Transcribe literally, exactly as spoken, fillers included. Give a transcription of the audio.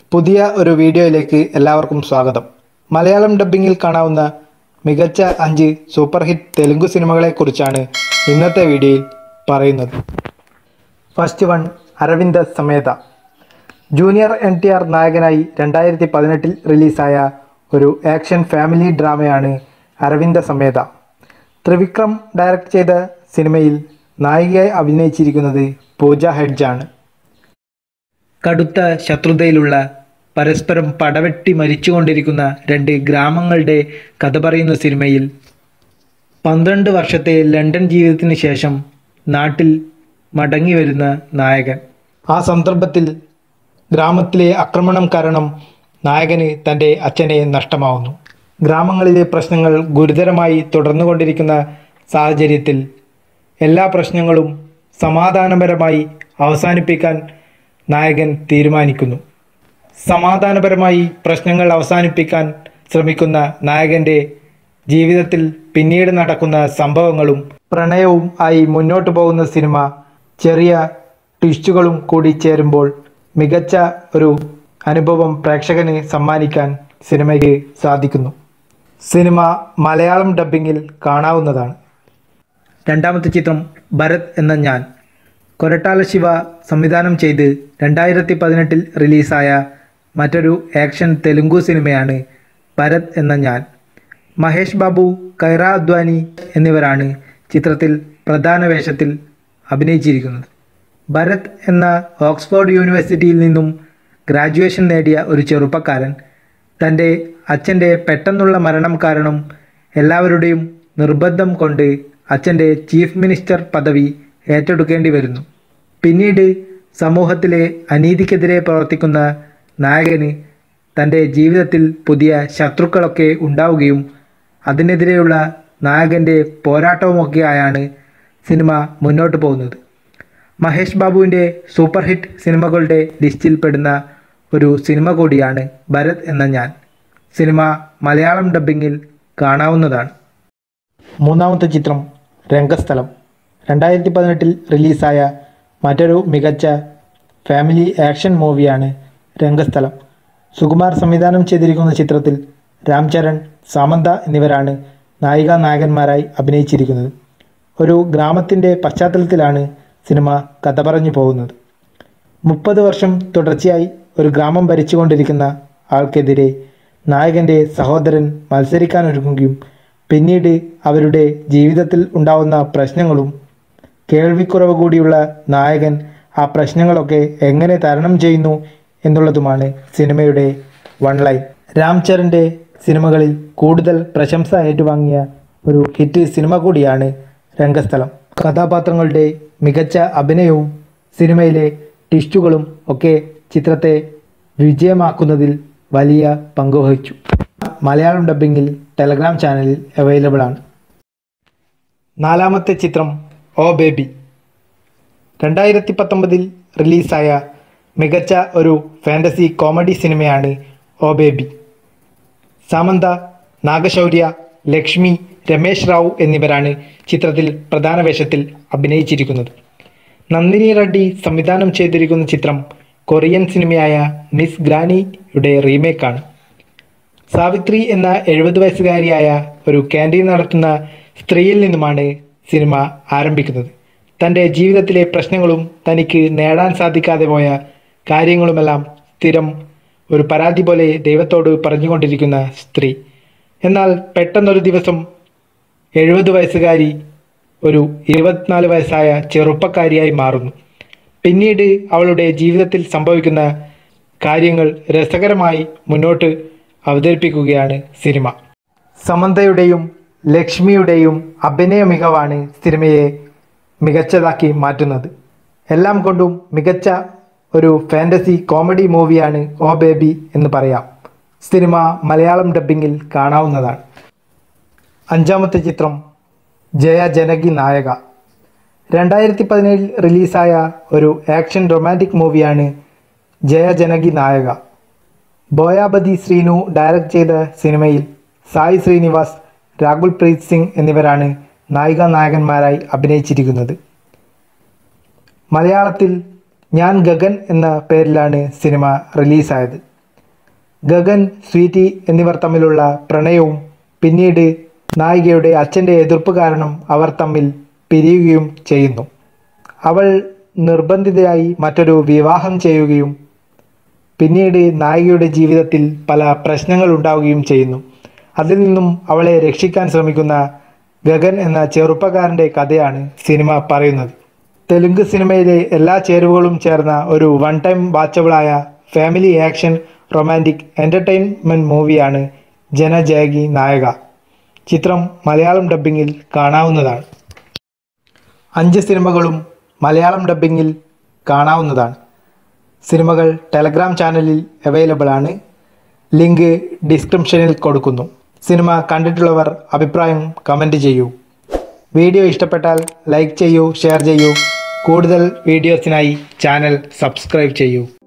പുതിയ ഒരു വീഡിയോയിലേക്ക് എല്ലാവർക്കും സ്വാഗതം. മലയാളം ഡബ്ബിങ്ങിൽ കാണാവുന്ന മികച്ച അഞ്ച് സൂപ്പർ ഹിറ്റ് തെലുങ്ക് സിനിമകളെക്കുറിച്ചാണ് ഇന്നത്തെ വീഡിയോയിൽ പറയുന്നത്. First one, Aravinda Sametha. Junior N T R നായകനായി രണ്ടായിരത്തി പതിനെട്ടിൽ റിലീസായ ഒരു ആക്ഷൻ ഫാമിലി ഡ്രാമയാണ് അരവിന്ദ സമേത. ത്രിവിക്രം ഡയറക്റ്റ് ചെയ്ത സിനിമയിൽ നായികയായി അഭിനയിച്ചിരിക്കുന്നത് പൂജ ഹെഡ്ജാണ്. കടുത്ത ശത്രുതയിലുള്ള, പരസ്പരം പടവെട്ടി മരിച്ചുകൊണ്ടിരിക്കുന്ന രണ്ട് ഗ്രാമങ്ങളുടെ കഥ പറയുന്ന സിനിമയിൽ പന്ത്രണ്ട് വർഷത്തെ ലണ്ടൻ ജീവിതത്തിന് ശേഷം നാട്ടിൽ മടങ്ങി വരുന്ന നായകൻ. ആ സന്ദർഭത്തിൽ ഗ്രാമത്തിലെ ആക്രമണം കാരണം നായകന് തൻ്റെ അച്ഛനെ നഷ്ടമാവുന്നു. ഗ്രാമങ്ങളിലെ പ്രശ്നങ്ങൾ ഗുരുതരമായി തുടർന്നുകൊണ്ടിരിക്കുന്ന സാഹചര്യത്തിൽ എല്ലാ പ്രശ്നങ്ങളും സമാധാനപരമായി അവസാനിപ്പിക്കാൻ നായകൻ തീരുമാനിക്കുന്നു. സമാധാനപരമായി പ്രശ്നങ്ങൾ അവസാനിപ്പിക്കാൻ ശ്രമിക്കുന്ന നായകൻ്റെ ജീവിതത്തിൽ പിന്നീട് നടക്കുന്ന സംഭവങ്ങളും പ്രണയവും ആയി മുന്നോട്ട് പോകുന്ന സിനിമ ചെറിയ ട്വിസ്റ്റുകളും കൂടി ചേരുമ്പോൾ മികച്ച ഒരു അനുഭവം പ്രേക്ഷകന് സമ്മാനിക്കാൻ സിനിമയ്ക്ക് സാധിക്കുന്നു. സിനിമ മലയാളം ഡബ്ബിങ്ങിൽ കാണാവുന്നതാണ്. രണ്ടാമത്തെ ചിത്രം ഭരത് എന്ന ഞാൻ. കൊരട്ടാല ശിവ സംവിധാനം ചെയ്ത് രണ്ടായിരത്തി പതിനെട്ടിൽ റിലീസായ മറ്റൊരു ആക്ഷൻ തെലുങ്കു സിനിമയാണ് ഭരത് എന്ന ഞാൻ. മഹേഷ് ബാബു, കൈറ അദ്വാനി എന്നിവരാണ് ചിത്രത്തിൽ പ്രധാന വേഷത്തിൽ അഭിനയിച്ചിരിക്കുന്നത്. ഭരത് എന്ന ഓക്സ്ഫോർഡ് യൂണിവേഴ്സിറ്റിയിൽ നിന്നും ഗ്രാജുവേഷൻ നേടിയ ഒരു ചെറുപ്പക്കാരൻ തൻ്റെ അച്ഛൻ്റെ പെട്ടെന്നുള്ള മരണം കാരണം എല്ലാവരുടെയും നിർബന്ധം കൊണ്ട് അച്ഛൻ്റെ ചീഫ് മിനിസ്റ്റർ പദവി ഏറ്റെടുക്കേണ്ടി വരുന്നു. പിന്നീട് സമൂഹത്തിലെ അനീതിക്കെതിരെ പ്രവർത്തിക്കുന്ന നായകന് തൻ്റെ ജീവിതത്തിൽ പുതിയ ശത്രുക്കളൊക്കെ ഉണ്ടാവുകയും അതിനെതിരെയുള്ള നായകൻ്റെ പോരാട്ടവുമൊക്കെയായാണ് സിനിമ മുന്നോട്ട് പോകുന്നത്. മഹേഷ് ബാബുവിൻ്റെ സൂപ്പർ ഹിറ്റ് സിനിമകളുടെ ലിസ്റ്റിൽ പെടുന്ന ഒരു സിനിമ കൂടിയാണ് ഭരത് എന്ന ഞാൻ. സിനിമ മലയാളം ഡബ്ബിങ്ങിൽ കാണാവുന്നതാണ്. മൂന്നാമത്തെ ചിത്രം രംഗസ്ഥലം. രണ്ടായിരത്തി പതിനെട്ടിൽ റിലീസായ മറ്റൊരു മികച്ച ഫാമിലി ആക്ഷൻ മൂവിയാണ് രംഗസ്ഥലം. സുകുമാർ സംവിധാനം ചെയ്തിരിക്കുന്ന ചിത്രത്തിൽ രാം ചരൺ, സാമന്ത എന്നിവരാണ് നായികാ നായകന്മാരായി അഭിനയിച്ചിരിക്കുന്നത്. ഒരു ഗ്രാമത്തിൻ്റെ പശ്ചാത്തലത്തിലാണ് സിനിമ കഥ പറഞ്ഞു പോകുന്നത്. മുപ്പത് വർഷം തുടർച്ചയായി ഒരു ഗ്രാമം ഭരിച്ചുകൊണ്ടിരിക്കുന്ന ആൾക്കെതിരെ നായകൻ്റെ സഹോദരൻ മത്സരിക്കാനൊരുങ്ങുകയും പിന്നീട് അവരുടെ ജീവിതത്തിൽ ഉണ്ടാവുന്ന പ്രശ്നങ്ങളും കേൾവിക്കുറവ് കൂടിയുള്ള നായകൻ ആ പ്രശ്നങ്ങളൊക്കെ എങ്ങനെ തരണം ചെയ്യുന്നു എന്നുള്ളതുമാണ് സിനിമയുടെ വൺ ലൈൻ. രാം ചരൻ്റെ സിനിമകളിൽ കൂടുതൽ പ്രശംസ ഏറ്റുവാങ്ങിയ ഒരു ഹിറ്റ് സിനിമ കൂടിയാണ് രംഗസ്ഥലം. കഥാപാത്രങ്ങളുടെ മികച്ച അഭിനയവും സിനിമയിലെ ട്വിസ്റ്റുകളും ഒക്കെ ചിത്രത്തെ വിജയമാക്കുന്നതിൽ വലിയ പങ്കുവഹിച്ചു. മലയാളം ഡബ്ബിങ്ങിൽ ടെലഗ്രാം ചാനലിൽ അവൈലബിൾ ആണ്. നാലാമത്തെ ചിത്രം ഓ ബേബി. രണ്ടായിരത്തി പത്തൊമ്പതിൽ റിലീസായ മികച്ച ഒരു ഫാൻറ്റസി കോമഡി സിനിമയാണ് ഓ ബേബി. സാമന്ത, നാഗശൗര്യ, ലക്ഷ്മി, രമേശ് റാവു എന്നിവരാണ് ചിത്രത്തിൽ പ്രധാന വേഷത്തിൽ അഭിനയിച്ചിരിക്കുന്നത്. നന്ദിനി റെഡ്ഡി സംവിധാനം ചെയ്തിരിക്കുന്ന ചിത്രം കൊറിയൻ സിനിമയായ മിസ് ഗ്രാനിയുടെ റീമേക്കാണ്. സാവിത്രി എന്ന എഴുപത് വയസ്സുകാരിയായ ഒരു ക്യാൻറ്റീൻ നടത്തുന്ന സ്ത്രീയിൽ നിന്നുമാണ് സിനിമ ആരംഭിക്കുന്നത്. തൻ്റെ ജീവിതത്തിലെ പ്രശ്നങ്ങളും തനിക്ക് നേടാൻ സാധിക്കാതെ പോയ കാര്യങ്ങളുമെല്ലാം സ്ഥിരം ഒരു പരാതി പോലെ ദൈവത്തോട് പറഞ്ഞുകൊണ്ടിരിക്കുന്ന സ്ത്രീ. എന്നാൽ പെട്ടെന്നൊരു ദിവസം എഴുപത് വയസ്സുകാരി ഒരു ഇരുപത്തിനാല് വയസ്സായ ചെറുപ്പക്കാരിയായി മാറുന്നു. പിന്നീട് അവളുടെ ജീവിതത്തിൽ സംഭവിക്കുന്ന കാര്യങ്ങൾ രസകരമായി മുന്നോട്ട് അവതരിപ്പിക്കുകയാണ് സിനിമ. സമന്തയുടെയും ലക്ഷ്മിയുടെയും അഭിനയ മികവാണ് സിനിമയെ മികച്ചതാക്കി മാറ്റുന്നത്. എല്ലാം കൊണ്ടും മികച്ച ഒരു ഫാൻറ്റസി കോമഡി മൂവിയാണ് ഓ ബേബി എന്ന് പറയാം. സിനിമ മലയാളം ഡബ്ബിങ്ങിൽ കാണാവുന്നതാണ്. അഞ്ചാമത്തെ ചിത്രം ജയ ജനകി നായക. രണ്ടായിരത്തി പതിനേഴിൽ റിലീസായ ഒരു ആക്ഷൻ റൊമാൻറ്റിക് മൂവിയാണ് ജയ ജനകി നായക. ബോയാബതി ശ്രീനു ഡയറക്റ്റ് ചെയ്ത സിനിമയിൽ സായി ശ്രീനിവാസ്, രാഹുൽ പ്രീത് സിംഗ് എന്നിവരാണ് നായികാ നായകന്മാരായി അഭിനയിച്ചിരിക്കുന്നത്. മലയാളത്തിൽ ഞാൻ ഗഗൻ എന്ന പേരിലാണ് സിനിമ റിലീസായത്. ഗഗൻ, സ്വീറ്റി എന്നിവർ തമ്മിലുള്ള പ്രണയവും പിന്നീട് നായികയുടെ അച്ഛൻ്റെ എതിർപ്പ് കാരണം അവർ തമ്മിൽ പിരിയുകയും ചെയ്യുന്നു. അവൾ നിർബന്ധിതയായി മറ്റൊരു വിവാഹം ചെയ്യുകയും പിന്നീട് നായികയുടെ ജീവിതത്തിൽ പല പ്രശ്നങ്ങൾ ഉണ്ടാവുകയും ചെയ്യുന്നു. അതിൽ നിന്നും അവളെ രക്ഷിക്കാൻ ശ്രമിക്കുന്ന ഗഗൻ എന്ന ചെറുപ്പക്കാരൻ്റെ കഥയാണ് സിനിമ പറയുന്നത്. തെലുങ്ക് സിനിമയിലെ എല്ലാ ചേരുവകളും ചേർന്ന ഒരു വൺ ടൈം വാച്ചബിളായ ഫാമിലി ആക്ഷൻ റൊമാൻറ്റിക് എൻ്റർടൈൻമെൻറ്റ് മൂവിയാണ് ജനജാഗി നായക. ചിത്രം മലയാളം ഡബ്ബിങ്ങിൽ കാണാവുന്നതാണ്. അഞ്ച് സിനിമകളും മലയാളം ഡബ്ബിങ്ങിൽ കാണാവുന്നതാണ്. സിനിമകൾ ടെലഗ്രാം ചാനലിൽ അവൈലബിൾ ആണ്. ലിങ്ക് ഡിസ്ക്രിപ്ഷനിൽ കൊടുക്കുന്നു. സിനിമ കണ്ടിട്ടുള്ളവർ അഭിപ്രായം കമൻറ്റ് ചെയ്യൂ. വീഡിയോ ഇഷ്ടപ്പെട്ടാൽ ലൈക്ക് ചെയ്യൂ, ഷെയർ ചെയ്യൂ. കൂടുതൽ വീഡിയോസിനായി ചാനൽ സബ്സ്ക്രൈബ് ചെയ്യൂ.